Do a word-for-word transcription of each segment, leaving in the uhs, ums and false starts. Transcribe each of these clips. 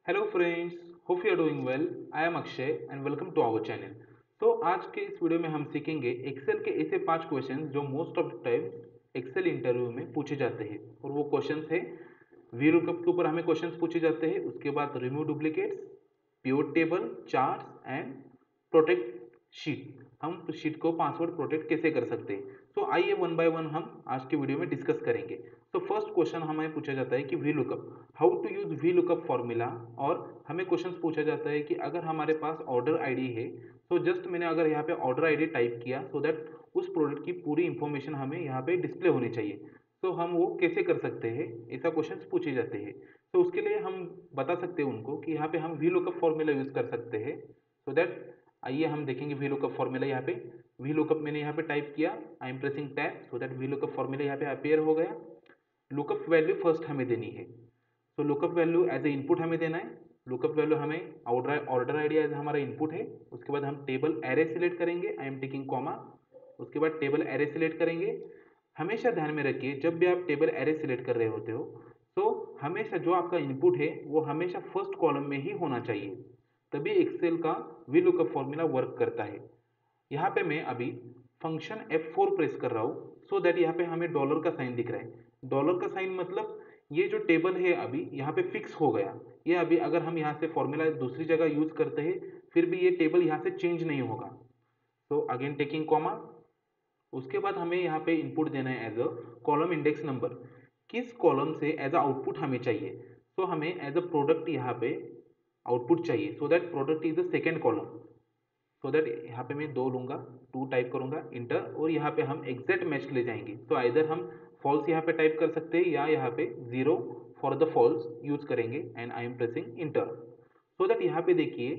Hello friends, hope you are doing well. I am Akshay and welcome to our channel. तो आज के इस video में हम सीखेंगे एक्सेल के ऐसे पांच क्वेश्चन जो most of the time Excel interview में पूछे जाते हैं। और वो क्वेश्चन है वी लुकअप के ऊपर हमें क्वेश्चन पूछे जाते हैं। उसके बाद remove duplicates, pure table, charts and protect sheet. हम शीट को पासवर्ड प्रोटेक्ट कैसे कर सकते हैं। तो आइए वन बाय वन हम आज के वीडियो में डिस्कस करेंगे। तो फर्स्ट क्वेश्चन हमें पूछा जाता है कि V lookup, how to use V lookup formula. और हमें क्वेश्चन पूछा जाता है कि अगर हमारे पास ऑर्डर आईडी है तो जस्ट मैंने अगर यहाँ पे ऑर्डर आईडी टाइप किया सो दैट उस प्रोडक्ट की पूरी इंफॉर्मेशन हमें यहाँ पे डिस्प्ले होनी चाहिए। तो हम वो कैसे कर सकते हैं, ऐसा क्वेश्चन पूछे जाते हैं। तो उसके लिए हम बता सकते हैं उनको कि यहाँ पे हम वी लुकअप फॉर्मूला यूज कर सकते हैं। सो दैट आइए हम देखेंगे वी लुकअप फॉर्मूला। यहाँ पे वी लुकअप मैंने यहाँ पे टाइप किया, I am pressing tab so that V lookup formula यहाँ पे अपेयर हो गया। लुकअप वैल्यू फर्स्ट हमें देनी है। तो lookup value as a input हमें देना है। लुकअप वैल्यू हमें ऑर्डर ऑर्डर आईडी एज हमारा इनपुट है। उसके बाद हम टेबल एरे सिलेक्ट करेंगे, आई एम टेकिंग कॉमा। उसके बाद टेबल एरे सिलेक्ट करेंगे। हमेशा ध्यान में रखिए जब भी आप टेबल एरे सिलेक्ट कर रहे होते हो तो हमेशा जो आपका इनपुट है वो हमेशा फर्स्ट कॉलम में ही होना चाहिए, तभी एक्सेल का वी लुकअप फॉर्मूला वर्क करता है। यहाँ पे मैं अभी फंक्शन एफ फोर प्रेस कर रहा हूँ सो दैट यहाँ पे हमें डॉलर का साइन दिख रहा है। डॉलर का साइन मतलब ये जो टेबल है अभी यहाँ पे फिक्स हो गया। ये अभी अगर हम यहाँ से फॉर्मूला दूसरी जगह यूज करते हैं फिर भी ये टेबल यहाँ से चेंज नहीं होगा। तो अगेन टेकिंग कॉमा। उसके बाद हमें यहाँ पे इनपुट देना है as a column index number. किस कॉलम से एज अ आउटपुट हमें चाहिए। तो हमें एज अ प्रोडक्ट यहाँ पे आउटपुट चाहिए so that product is the second column. So that यहाँ पे मैं दो लूंगा, टू टाइप करूंगा इंटर, और यहाँ पे हम एग्जैक्ट मैच ले जाएंगे। तो आइधर हम फॉल्स यहाँ पे टाइप कर सकते हैं या यहाँ पे zero for the false use करेंगे and I am pressing enter. So that यहाँ पे देखिए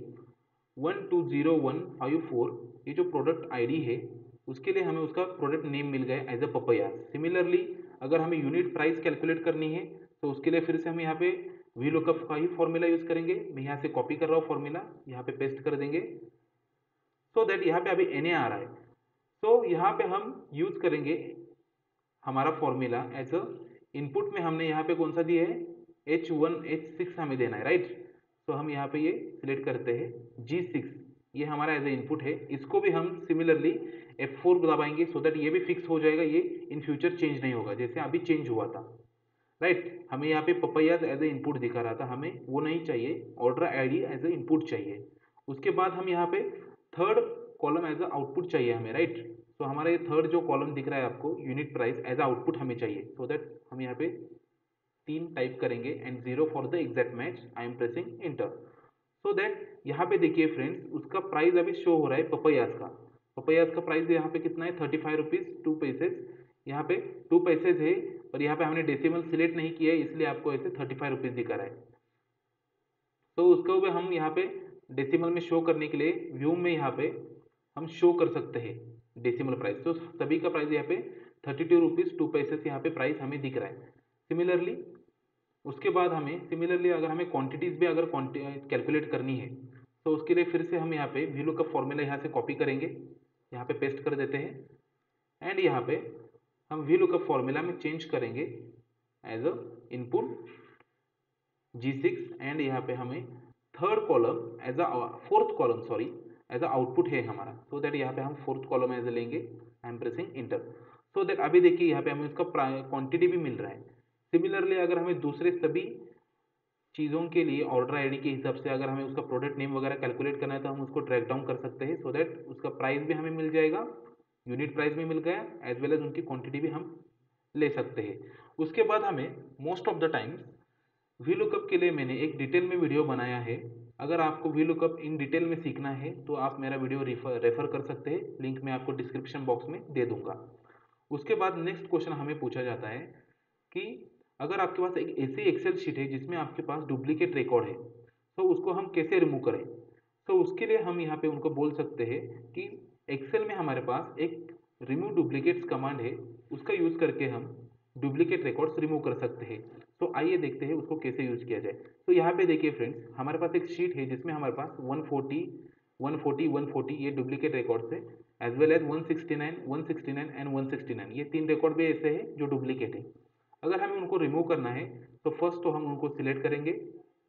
one two zero one five four ये जो प्रोडक्ट आईडी है उसके लिए हमें उसका प्रोडक्ट नेम मिल गया एज अ पपैया। सिमिलरली अगर हमें यूनिट प्राइस कैलकुलेट करनी है तो उसके लिए फिर से हम यहाँ पे वी लुकअप का ही फॉर्मूला यूज करेंगे। मैं यहाँ से कॉपी कर रहा हूँ फॉर्मूला, यहाँ पे पेस्ट कर देंगे सो so दैट यहाँ पे अभी एन ए आ रहा है। तो so, यहाँ पे हम यूज करेंगे हमारा फॉर्मूला एज अ इनपुट में हमने यहाँ पे कौन सा दिया है, एच वन एच सिक्स हमें देना है, राइट। तो हम यहाँ पे ये सिलेक्ट करते हैं जी सिक्स, ये हमारा एज ए इनपुट है। इसको भी हम सिमिलरली एफ फोर दबाएंगे सो दैट ये भी फिक्स हो जाएगा, ये इन फ्यूचर चेंज नहीं होगा जैसे अभी चेंज हुआ था, राइट। हमें यहाँ पे पपैया एज ए इनपुट दिखा रहा था, हमें वो नहीं चाहिए, order ID as a input चाहिए। उसके बाद हम यहाँ पे third column as a output चाहिए हमें, राइट। तो हमारा ये थर्ड जो कॉलम दिख रहा है आपको यूनिट प्राइस एज आउटपुट हमें चाहिए सो दैट हम यहाँ पे तीन टाइप करेंगे and zero for the exact match, I am pressing enter. So that यहाँ पे देखिए फ्रेंड्स उसका प्राइस अभी शो हो रहा है पपैयाज का। पपैयाज का प्राइस यहाँ पे कितना है, thirty five rupees two paise. यहाँ पे टू पैसेज है और यहाँ पे हमने डेसिमल सिलेक्ट नहीं किया है इसलिए आपको ऐसे थर्टी फाइव रुपीज दिखा रहा है। तो उसको भी हम यहाँ पे डेसिमल में शो करने के लिए व्यू में यहाँ पे हम शो कर सकते हैं डेसिमल प्राइस। तो सभी का प्राइस यहाँ पे थर्टी टू रुपीज टू पैसे यहाँ पे प्राइस हमें दिख रहा है। सिमिलरली उसके बाद हमें सिमिलरली अगर हमें क्वांटिटीज भी अगर कैलकुलेट करनी है तो उसके लिए फिर से हम यहाँ पे वी लुकअप फॉर्मूला यहाँ से कॉपी करेंगे, यहाँ पे पेस्ट कर देते हैं एंड यहाँ पे हम वी लुकअप फॉर्मूला में चेंज करेंगे as a input G six and यहाँ पे हमें third column as a fourth column sorry as a output है हमारा। सो so दैट यहाँ पे हम फोर्थ कॉलम एज लेंगे, I am pressing enter. So that अभी देखिए यहाँ पे हमें उसका क्वांटिटी भी मिल रहा है। सिमिलरली अगर हमें दूसरे सभी चीज़ों के लिए ऑर्डर आईडी के हिसाब से अगर हमें उसका प्रोडक्ट नेम वगैरह कैलकुलेट करना है तो हम उसको ट्रैक डाउन कर सकते हैं सो दैट उसका प्राइस भी हमें मिल जाएगा, यूनिट प्राइस भी मिल गया एज वेल एज उनकी क्वांटिटी भी हम ले सकते हैं। उसके बाद हमें most of the times V lookup के लिए मैंने एक डिटेल में वीडियो बनाया है। अगर आपको वी लुकअप इन डिटेल में सीखना है तो आप मेरा वीडियो रेफर रेफर कर सकते हैं, लिंक मैं आपको डिस्क्रिप्शन बॉक्स में दे दूंगा। उसके बाद नेक्स्ट क्वेश्चन हमें पूछा जाता है कि अगर आपके पास एक ऐसी एक्सेल शीट है जिसमें आपके पास डुप्लीकेट रिकॉर्ड है तो उसको हम कैसे रिमूव करें। तो उसके लिए हम यहाँ पे उनको बोल सकते हैं कि एक्सेल में हमारे पास एक रिमूव डुप्लीकेट्स कमांड है, उसका यूज करके हम डुप्लीकेट रिकॉर्ड्स रिमूव कर सकते हैं। तो आइए देखते हैं उसको कैसे यूज किया जाए। तो यहाँ पे देखिए फ्रेंड्स हमारे पास एक शीट है जिसमें हमारे पास one forty one forty one forty ये डुप्लीकेट रिकॉर्ड्स है as well as one sixty nine one sixty nine and one sixty nine ये तीन रिकॉर्ड भी ऐसे हैं जो डुप्लीकेट है। अगर हमें उनको रिमूव करना है तो फर्स्ट तो हम उनको सिलेक्ट करेंगे,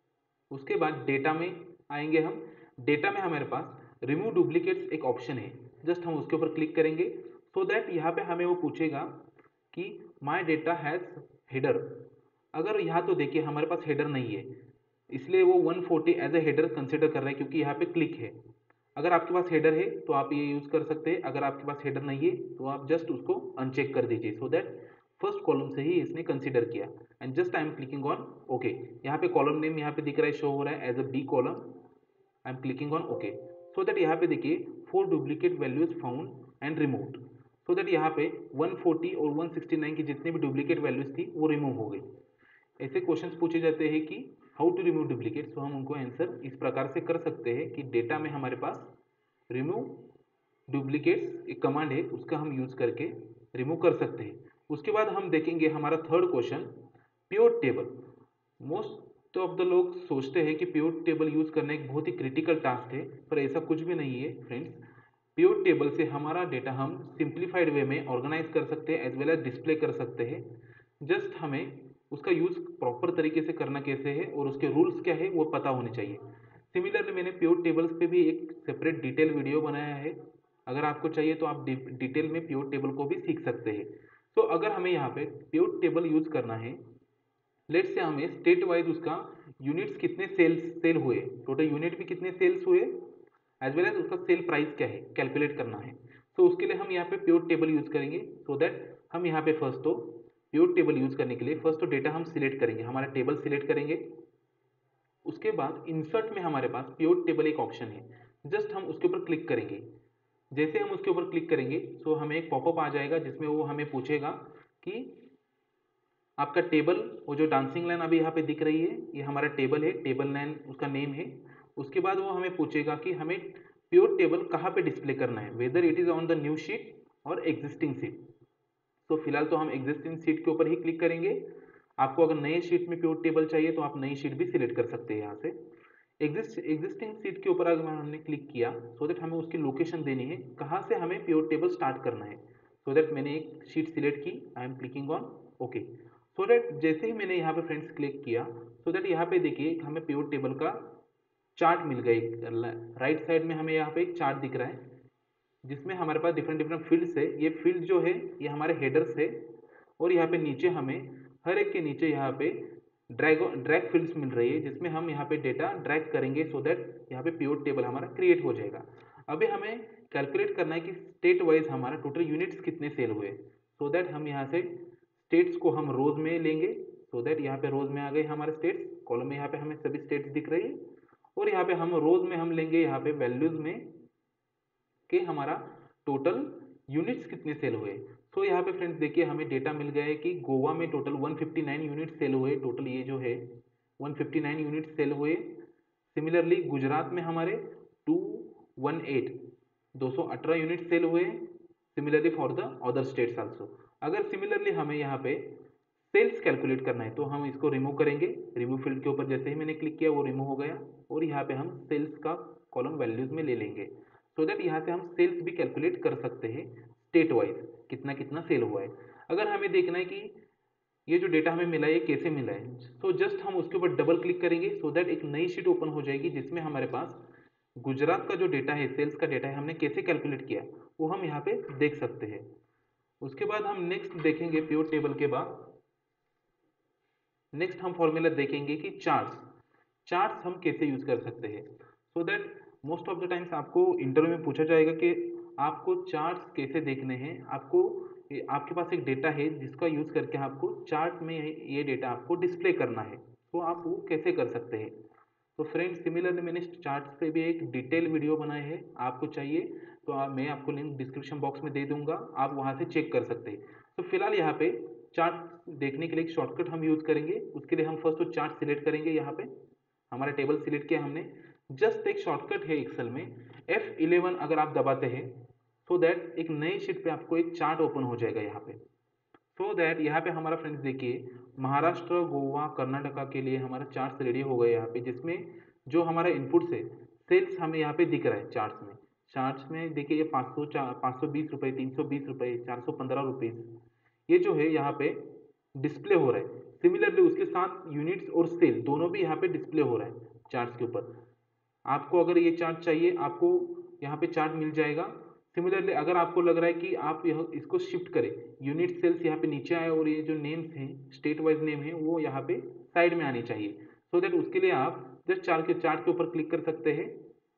उसके बाद डेटा में आएंगे हम। डेटा में हमारे पास रिमूव डुप्लीकेट्स एक ऑप्शन है, जस्ट हम उसके ऊपर क्लिक करेंगे सो दैट यहाँ पे हमें वो पूछेगा कि माई डेटा हैज़ हेडर। अगर यहाँ तो देखिए हमारे पास हेडर नहीं है, इसलिए वो one forty as a header consider कर रहा है क्योंकि यहाँ पे क्लिक है। अगर आपके पास हेडर है तो आप ये यूज़ कर सकते हैं, अगर आपके पास हेडर नहीं है तो आप जस्ट उसको अनचेक कर दीजिए सो दैट फर्स्ट कॉलम से ही इसने कंसिडर किया। And just I am clicking on okay. यहाँ पे कॉलम नेम यहाँ पे दिख रहा है, शो हो रहा है as a B column. I am clicking on okay so that यहाँ पे देखिए four duplicate values found and removed, so that यहाँ पे वन फोर्टी और वन सिक्सटी नाइन की जितनी भी डुप्लीकेट वैल्यूज थी वो रिमूव हो गई। ऐसे क्वेश्चंस पूछे जाते हैं कि हाउ टू रिमूव डुप्लीकेट, तो हम उनको आंसर इस प्रकार से कर सकते हैं कि डेटा में हमारे पास रिमूव डुप्लीकेट्स एक कमांड है, उसका हम यूज करके रिमूव कर सकते हैं। उसके बाद हम देखेंगे हमारा third question, pivot table. Most of the लोग सोचते हैं कि पिवट टेबल यूज करना एक बहुत ही क्रिटिकल टास्क है, पर ऐसा कुछ भी नहीं है फ्रेंड्स। पिवट टेबल से हमारा डेटा हम सिंप्लीफाइड वे में ऑर्गेनाइज कर सकते हैं एज वेल एज डिस्प्ले कर सकते हैं। जस्ट हमें उसका यूज प्रॉपर तरीके से करना कैसे है और उसके रूल्स क्या है वो पता होने चाहिए। सिमिलरली मैंने पिवट टेबल्स पे भी एक सेपरेट डिटेल वीडियो बनाया है, अगर आपको चाहिए तो आप डिटेल में पिवट टेबल को भी सीख सकते हैं। तो अगर हमें यहाँ पे पिवट टेबल यूज करना है, लेट्स से हमें स्टेट वाइज उसका यूनिट्स कितने सेल्स सेल हुए, टोटल यूनिट भी कितने सेल्स हुए, एज वेल एज उसका सेल प्राइस क्या है कैलकुलेट करना है। तो उसके लिए हम यहाँ पे पिवट टेबल यूज करेंगे सो दैट हम यहाँ पे फर्स्ट तो पिवट टेबल यूज करने के लिए फर्स्ट तो डेटा हम सिलेक्ट करेंगे, हमारा टेबल सिलेक्ट करेंगे। उसके बाद इंसर्ट में हमारे पास पिवट टेबल एक ऑप्शन है, जस्ट हम उसके ऊपर क्लिक करेंगे। जैसे हम उसके ऊपर क्लिक करेंगे तो हमें एक पॉपअप आ जाएगा जिसमें वो हमें पूछेगा कि आपका टेबल, वो जो डांसिंग लाइन अभी यहाँ पे दिख रही है ये हमारा टेबल है, टेबल लाइन उसका नेम है। उसके बाद वो हमें पूछेगा कि हमें पिवट टेबल कहाँ पे डिस्प्ले करना है, whether it is on the new sheet और एग्जिस्टिंग शीट। तो फिलहाल तो हम एग्जिस्टिंग शीट के ऊपर ही क्लिक करेंगे। आपको अगर नए शीट में पिवट टेबल चाहिए तो आप नई शीट भी सिलेक्ट कर सकते हैं यहाँ से। एग्जिस्ट एग्जिस्टिंग सीट के ऊपर अगर हमने क्लिक किया सो दैट हमें उसकी लोकेशन देनी है, कहाँ से हमें पिवट टेबल स्टार्ट करना है। सो दैट मैंने एक शीट सिलेक्ट की, I am clicking on okay. So that जैसे ही मैंने यहाँ पे फ्रेंड्स क्लिक किया सो दैट यहाँ पे देखिए हमें पिवट टेबल का चार्ट मिल गया। राइट साइड में हमें यहाँ पे एक चार्ट दिख रहा है जिसमें हमारे पास डिफरेंट डिफरेंट फील्ड्स है। ये फील्ड जो है ये हमारे हेडर्स है और यहाँ पे नीचे हमें हर एक के नीचे यहाँ पे ड्रैग ड्रैग फील्ड्स मिल रही है जिसमें हम यहाँ पे डेटा ड्रैग करेंगे सो दैट यहाँ पे पिवट टेबल हमारा क्रिएट हो जाएगा। अभी हमें कैलकुलेट करना है कि स्टेट वाइज हमारा टोटल यूनिट्स कितने सेल हुए, सो दैट हम यहाँ से स्टेट्स को हम रोज में लेंगे। सो दैट यहाँ पे रोज में आ गए हमारे स्टेट्स, कॉलम में यहाँ पे हमें सभी स्टेट्स दिख रही है और यहाँ पे हम रोज में हम लेंगे यहाँ पे वैल्यूज में कि हमारा टोटल यूनिट्स कितने सेल हुए। सो यहाँ पे फ्रेंड्स देखिए हमें डेटा मिल गया है कि गोवा में total one fifty nine unit sale हुए, टोटल ये जो है one fifty nine unit sale हुए। सिमिलरली गुजरात में हमारे टू वन एट दो सौ अठारह यूनिट सेल हुए। Similarly for the other states also. अगर सिमिलरली हमें यहाँ पे सेल्स कैलकुलेट करना है तो हम इसको रिमूव करेंगे। रिमूव फील्ड के ऊपर जैसे ही मैंने क्लिक किया वो रिमूव हो गया और यहाँ पे हम सेल्स का कॉलम वैल्यूज में ले लेंगे सो दैट यहाँ से हम सेल्स भी कैलकुलेट कर सकते हैं स्टेट वाइज कितना कितना सेल हुआ है। अगर हमें देखना है कि ये जो डेटा हमें मिला है ये कैसे मिला है, सो जस्ट हम उसके ऊपर डबल क्लिक करेंगे सो दैट एक नई शीट ओपन हो जाएगी जिसमें हमारे पास गुजरात का जो डेटा है, सेल्स का डेटा है, हमने कैसे कैलकुलेट किया वो हम यहाँ पे देख सकते हैं। उसके बाद हम नेक्स्ट देखेंगे पिवट टेबल के बाद नेक्स्ट हम फॉर्मूला देखेंगे कि चार्ट्स चार्ट्स हम कैसे यूज कर सकते हैं। So that most of the times आपको इंटरव्यू में पूछा जाएगा कि आपको चार्ट्स कैसे देखने हैं, आपको आपके पास एक डेटा है जिसका यूज करके आपको चार्ट में ये डेटा आपको डिस्प्ले करना है, तो आप वो कैसे कर सकते हैं। तो फ्रेंड्स सिमिलरली मैंने चार्ट्स पे भी एक डिटेल वीडियो बनाए है, आपको चाहिए तो आप मैं आपको लिंक डिस्क्रिप्शन बॉक्स में दे दूंगा, आप वहाँ से चेक कर सकते हैं। तो फिलहाल यहाँ पे चार्ट देखने के लिए एक शॉर्टकट हम यूज करेंगे। उसके लिए हम फर्स्ट तो चार्ट सिलेक्ट करेंगे, यहाँ पे हमारा टेबल सिलेक्ट किया हमने। जस्ट एक शॉर्टकट है एक्सेल में एफ इलेवन अगर आप दबाते हैं सो दैट एक नई शीट पे आपको एक चार्ट ओपन हो जाएगा यहाँ पे। सो दैट यहाँ पे हमारा फ्रेंड्स देखिए महाराष्ट्र, गोवा, कर्नाटका के लिए हमारा चार्ट्स रेडी हो गए यहाँ पे, जिसमें जो हमारा इनपुट है सेल्स हमें यहाँ पे दिख रहा है चार्ट्स में। चार्ट्स में देखिए ये पाँच सौ पाँच सौ बीस रुपये, तीन सौ बीस रुपये, चार सौ पंद्रह रुपीज़, ये जो है यहाँ पे डिस्प्ले हो रहा है। सिमिलरली उसके साथ यूनिट्स और सेल दोनों भी यहाँ पे डिस्प्ले हो रहा है। चार्ट्स के ऊपर। आपको अगर ये चार्ट चाहिए आपको यहाँ पे चार्ट मिल जाएगा। सिमिलरली अगर आपको लग रहा है कि आप यह इसको शिफ्ट करें, यूनिट सेल्स यहाँ पे नीचे आए और ये जो नेम्स हैं स्टेट वाइज नेम है वो यहाँ पे साइड में आने चाहिए। सो so दैट उसके लिए आप जस्ट चार्ट के चार्ट के ऊपर क्लिक कर सकते हैं।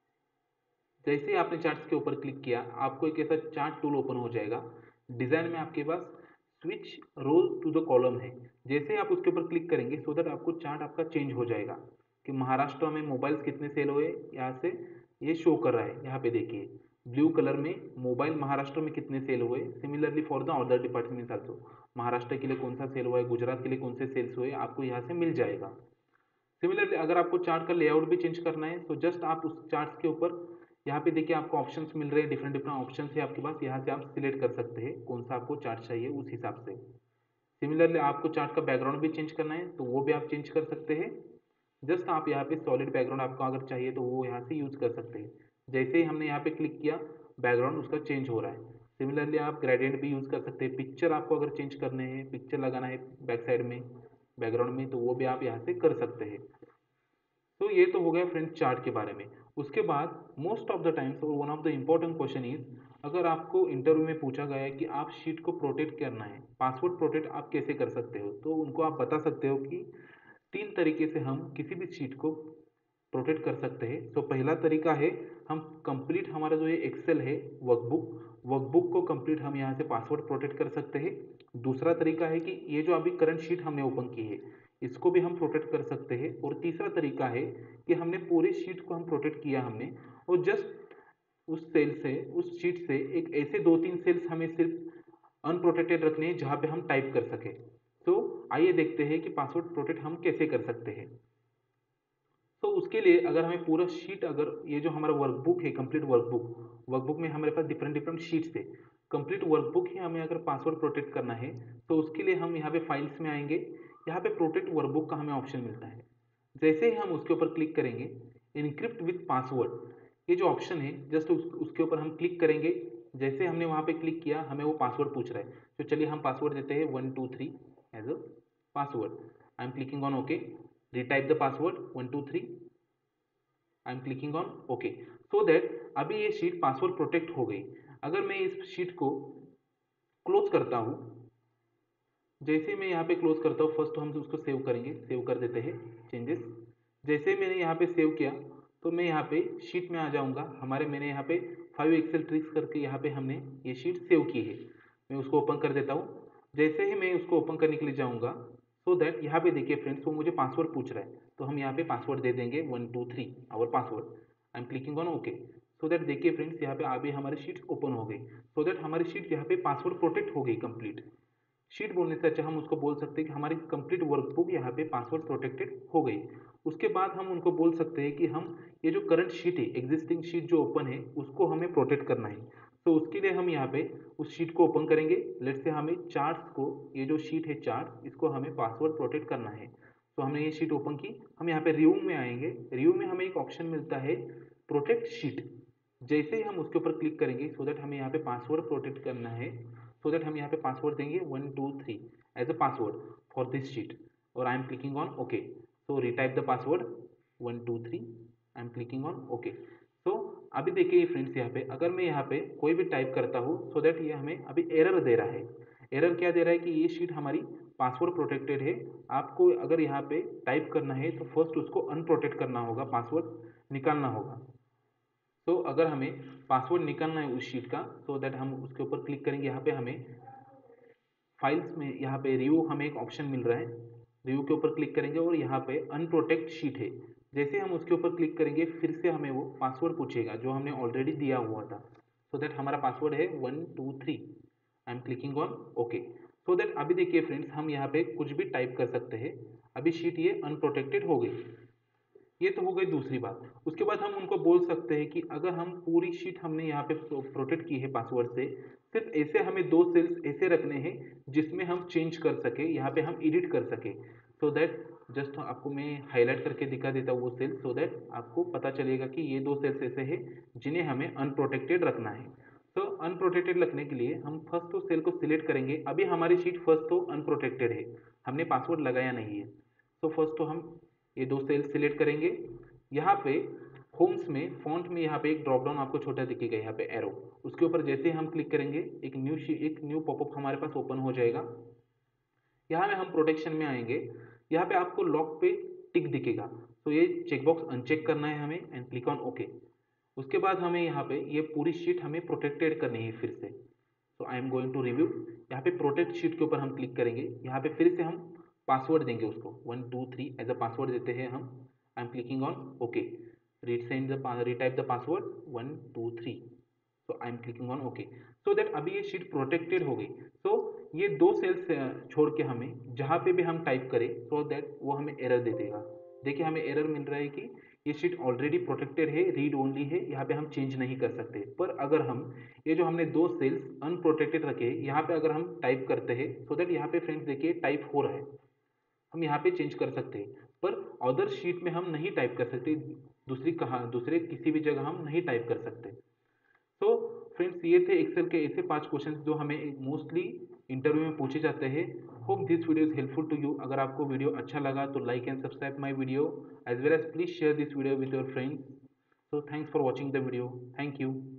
जैसे ही आपने चार्ट्स के ऊपर क्लिक किया आपको एक ऐसा चार्ट टूल ओपन हो जाएगा। डिजाइन में आपके पास switch role to the column है, जैसे ही आप उसके ऊपर क्लिक करेंगे सो दैट आपको चार्ट आपका चेंज हो जाएगा कि महाराष्ट्र में मोबाइल्स कितने सेल हुए, यहाँ से ये शो कर रहा है। यहाँ पे देखिए ब्लू कलर में मोबाइल महाराष्ट्र में कितने सेल हुए। Similarly for the other departments also, Maharashtra के लिए कौन सा सेल हुआ है, गुजरात के लिए कौन से सेल्स हुए, आपको यहाँ से मिल जाएगा। सिमिलरली अगर आपको चार्ट का लेआउट भी चेंज करना है तो जस्ट आप उस चार्ट के ऊपर यहाँ पे देखिए आपको ऑप्शंस मिल रहे हैं, डिफरेंट डिफरेंट ऑप्शंस है आपके पास, यहाँ से आप सिलेक्ट कर सकते हैं कौन सा आपको चार्ट चाहिए उस हिसाब से। सिमिलरली आपको चार्ट का बैकग्राउंड भी चेंज करना है तो वो भी आप चेंज कर सकते हैं। जस्ट आप यहाँ पे सॉलिड बैकग्राउंड आपको अगर चाहिए तो वो यहाँ से यूज कर सकते हैं। जैसे ही हमने यहाँ पे क्लिक किया बैकग्राउंड उसका चेंज हो रहा है। सिमिलरली आप ग्रेडियंट भी यूज कर सकते हैं। पिक्चर आपको अगर चेंज करने हैं, पिक्चर लगाना है बैक साइड में बैकग्राउंड में, तो वो भी आप यहाँ से कर सकते हैं। तो ये तो हो गया फ्रेंड्स चार्ट के बारे में। उसके बाद मोस्ट ऑफ द टाइम्स और one of the important question is, अगर आपको इंटरव्यू में पूछा गया है कि आप शीट को प्रोटेक्ट करना है, पासवर्ड प्रोटेक्ट आप कैसे कर सकते हो, तो उनको आप बता सकते हो कि तीन तरीके से हम किसी भी शीट को प्रोटेक्ट कर सकते हैं। तो पहला तरीका है हम कंप्लीट हमारा जो ये एक्सेल है वर्कबुक वर्कबुक को कंप्लीट हम यहाँ से पासवर्ड प्रोटेक्ट कर सकते हैं। दूसरा तरीका है कि ये जो अभी करंट शीट हमने ओपन की है इसको भी हम प्रोटेक्ट कर सकते हैं। और तीसरा तरीका है कि हमने पूरे शीट को हम प्रोटेक्ट किया हमने, और जस्ट उस सेल से उस शीट से एक ऐसे दो तीन सेल्स हमें सिर्फ अनप्रोटेक्टेड रखने हैं जहाँ पे हम टाइप कर सके। तो आइए देखते हैं कि पासवर्ड प्रोटेक्ट हम कैसे कर सकते हैं। तो उसके लिए अगर हमें पूरा शीट, अगर ये जो हमारा वर्कबुक है कंप्लीट वर्कबुक वर्कबुक में हमारे पास डिफरेंट डिफरेंट शीट्स है, कंप्लीट वर्कबुक ही हमें अगर पासवर्ड प्रोटेक्ट करना है तो उसके लिए हम यहाँ पे फाइल्स में आएंगे। यहाँ पे प्रोटेक्ट वर्कबुक का हमें ऑप्शन मिलता है। जैसे ही हम उसके ऊपर क्लिक करेंगे इनक्रिप्ट विथ पासवर्ड, ये जो ऑप्शन है जस्ट उस, उसके ऊपर हम क्लिक करेंगे। जैसे हमने वहाँ पे क्लिक किया हमें वो पासवर्ड पूछ रहा है, तो चलिए हम पासवर्ड देते हैं one two three as a password. I am clicking on okay. Retype the password one two three. I am clicking on okay. So that अभी ये शीट पासवर्ड प्रोटेक्ट हो गई। अगर मैं इस शीट को क्लोज करता हूँ, जैसे मैं यहाँ पे क्लोज करता हूँ, फर्स्ट तो हम उसको सेव करेंगे, सेव कर देते हैं चेंजेस। जैसे मैंने यहाँ पे सेव किया तो मैं यहाँ पे शीट में आ जाऊँगा। हमारे मैंने यहाँ पे फाइव एक्सेल ट्रिक्स करके यहाँ पे हमने ये शीट सेव की है। मैं उसको ओपन कर देता हूँ। जैसे ही मैं उसको ओपन करने के लिए जाऊँगा सो दैट यहाँ पे देखिए फ्रेंड्स वो मुझे पासवर्ड पूछ रहा है, तो हम यहाँ पे पासवर्ड दे देंगे one two three our password. I am clicking on okay. So that देखिए फ्रेंड्स यहाँ पे अभी हमारी शीट ओपन हो गई। सो दैट हमारी शीट यहाँ पे पासवर्ड प्रोटेक्ट हो गई कंप्लीट। शीट बोलने से अच्छा हम उसको बोल सकते हैं कि हमारी कंप्लीट वर्कबुक यहाँ पे पासवर्ड प्रोटेक्टेड हो गई। उसके बाद हम उनको बोल सकते हैं कि हम ये जो करंट शीट है, एग्जिस्टिंग शीट जो ओपन है, उसको हमें प्रोटेक्ट करना है। तो उसके लिए हम यहाँ पे उस शीट को ओपन करेंगे। लेट्स से हमें चार्ट्स को, ये जो शीट है चार्ट, इसको हमें पासवर्ड प्रोटेक्ट करना है। तो हमने ये शीट ओपन की, हम यहाँ पे रिव्यू में आएंगे। रिव्यू में हमें एक ऑप्शन मिलता है प्रोटेक्ट शीट। जैसे ही हम उसके ऊपर क्लिक करेंगे सो दैट हमें यहाँ पे पासवर्ड प्रोटेक्ट करना है। सो दैट हम यहाँ पे पासवर्ड देंगे one two three as a password for this sheet, और I am clicking on okay. So retype the password one two three. I am clicking on okay. So अभी देखिए friends यहाँ पे अगर मैं यहाँ पे कोई भी टाइप करता हूँ सो दैट ये हमें अभी एरर दे रहा है। एरर क्या दे रहा है कि ये शीट हमारी पासवर्ड प्रोटेक्टेड है। आपको अगर यहाँ पे टाइप करना है तो फर्स्ट उसको अनप्रोटेक्ट करना होगा, पासवर्ड निकालना होगा। तो अगर हमें पासवर्ड निकालना है उस शीट का सो दैट हम उसके ऊपर क्लिक करेंगे। यहाँ पे हमें फाइल्स में यहाँ पे रिव्यू हमें एक ऑप्शन मिल रहा है, रिव्यू के ऊपर क्लिक करेंगे और यहाँ पे अनप्रोटेक्ट शीट है। जैसे हम उसके ऊपर क्लिक करेंगे फिर से हमें वो पासवर्ड पूछेगा जो हमने ऑलरेडी दिया हुआ था। सो दैट हमारा पासवर्ड है one two three. I am clicking on okay. So that अभी देखिए फ्रेंड्स हम यहाँ पे कुछ भी टाइप कर सकते हैं। अभी शीट ये अनप्रोटेक्टेड हो गई। ये तो हो गई दूसरी बात। उसके बाद हम उनको बोल सकते हैं कि अगर हम पूरी शीट हमने यहाँ पे प्रोटेक्ट की है पासवर्ड से, सिर्फ ऐसे हमें दो सेल्स ऐसे रखने हैं जिसमें हम चेंज कर सके, यहाँ पे हम एडिट कर सके। सो दैट जस्ट आपको मैं हाईलाइट करके दिखा देता हूँ वो सेल, सो दैट आपको पता चलेगा कि ये दो सेल्स ऐसे हैं जिन्हें हमें अनप्रोटेक्टेड रखना है। तो अनप्रोटेक्टेड रखने के लिए हम फर्स्ट तो सेल को सिलेक्ट करेंगे। अभी हमारी शीट फर्स्ट तो अनप्रोटेक्टेड है, हमने पासवर्ड लगाया नहीं है। तो फर्स्ट तो हम ये दो सेल सिलेक्ट करेंगे। यहाँ पे होम्स में फॉन्ट में यहाँ पे एक ड्रॉप डाउन आपको छोटा दिखेगा, यहाँ पे एरो, उसके ऊपर जैसे हम क्लिक करेंगे एक न्यू एक न्यू पॉपअप हमारे पास ओपन हो जाएगा। यहाँ में हम प्रोटेक्शन में आएंगे, यहाँ पे आपको लॉक पे टिक दिखेगा, तो ये चेकबॉक्स अनचेक करना है हमें एंड क्लिक ऑन ओके। उसके बाद हमें यहाँ पे ये पूरी शीट हमें प्रोटेक्टेड करनी है फिर से, तो I am going to review. यहाँ पे प्रोटेक्ट शीट के ऊपर हम क्लिक करेंगे, यहाँ पे फिर से हम पासवर्ड देंगे उसको, one two three as a password देते हैं हम। I am clicking on okay, resend the retype the password one two three, so I am clicking on okay, so that अभी ये शीट प्रोटेक्टेड हो गई। सो ये दो सेल्स छोड़ के हमें जहाँ पे भी हम टाइप करें सो दैट वो हमें एरर दे देगा। देखिए हमें एरर मिल रहा है कि ये शीट ऑलरेडी प्रोटेक्टेड है, रीड ओनली है, यहाँ पे हम चेंज नहीं कर सकते। पर अगर हम ये जो हमने दो सेल्स अनप्रोटेक्टेड रखे यहाँ पे अगर हम टाइप करते हैं सो दैट यहाँ पे फ्रेंड्स देखिए टाइप हो रहा है, हम यहाँ पे चेंज कर सकते हैं, पर अदर शीट में हम नहीं टाइप कर सकते, दूसरी कहाँ दूसरे किसी भी जगह हम नहीं टाइप कर सकते। तो फ्रेंड्स ये थे एक्सेल के ऐसे पांच क्वेश्चंस जो हमें मोस्टली इंटरव्यू में पूछे जाते हैं। Hope this video is helpful to you. अगर आपको वीडियो अच्छा लगा तो like and subscribe my video as well as please share this video with your friends. So thanks for watching the video, thank you.